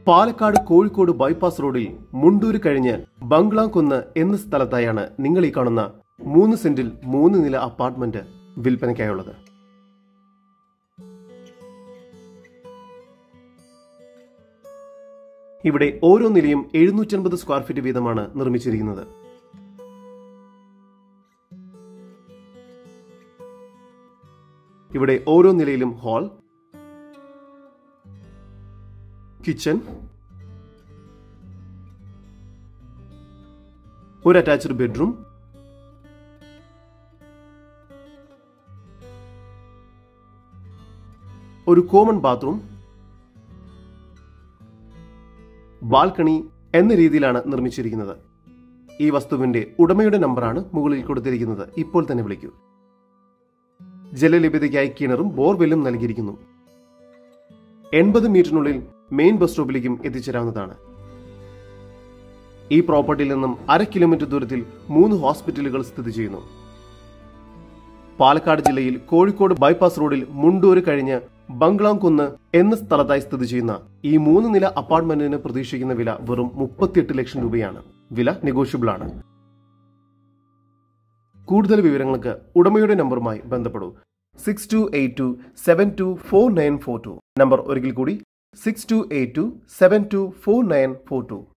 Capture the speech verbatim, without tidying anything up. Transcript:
Palakkad Kozhikode bypass റോഡിൽ മുണ്ടൂർ കഴിഞ്ഞ് ബംഗ്ലാംകുന്ന് എന്ന സ്ഥലത്തായാണ് നിങ്ങൾ ഈ കാണുന്ന മൂന്ന് സെന്റിൽ മൂന്ന് നില അപ്പാർട്ട്മെന്റ് വിൽപ്പനയ്ക്കായുള്ളത്. ഇവിടെ ഓരോ നിലയും എഴുന്നൂറ്റി അൻപത് സ്ക്വയർ ഫീറ്റ് വീതമാണ് നിർമ്മിച്ചിരിക്കുന്നത്. ഇവിടെ ഓരോ നിലയിലും ഹാൾ, കിച്ചൺ, ഒരു അറ്റാച്ച്ഡ് ബെഡ്റൂം, ഒരു കോമൺ ബാത്റൂം, ബാൽക്കണി എന്ന രീതിയിലാണ് നിർമ്മിച്ചിരിക്കുന്നത്. ഈ വസ്തുവിന്റെ ഉടമയുടെ നമ്പറാണ് മുകളിൽ കൊടുത്തിരിക്കുന്നത്. ഇപ്പോൾ തന്നെ വിളിക്കൂ. ജലലഭ്യതയ്ക്കായി കിണറും ബോർവെല്ലും നൽകിയിരിക്കുന്നു. എൺപത് മീറ്ററിനുള്ളിൽ മെയിൻ ബസ് സ്റ്റോപ്പിലേക്കും എത്തിച്ചേരാവുന്നതാണ്. ഈ പ്രോപ്പർട്ടിയിൽ നിന്നും അര കിലോമീറ്റർ ദൂരത്തിൽ മൂന്ന് ഹോസ്പിറ്റലുകൾ സ്ഥിതി ചെയ്യുന്നു. പാലക്കാട് ജില്ലയിൽ കോഴിക്കോട് ബൈപ്പാസ് റോഡിൽ മുണ്ടൂർ കഴിഞ്ഞ് ബംഗ്ലാംകുന്ന് എന്ന സ്ഥലത്തായി സ്ഥിതി ചെയ്യുന്ന ഈ മൂന്ന് നില അപ്പാർട്ട്മെന്റിന് പ്രതീക്ഷിക്കുന്ന വില വെറും മുപ്പത്തിയെട്ട് ലക്ഷം രൂപയാണ്. വില നെഗോഷ്യബിൾ ആണ്. കൂടുതൽ വിവരങ്ങൾക്ക് ഉടമയുടെ നമ്പറുമായി ബന്ധപ്പെടൂ. Six two eight two seven two four nine four two. Number ഒരിക്കൽ കൂടി six two eight two seven two four nine four to.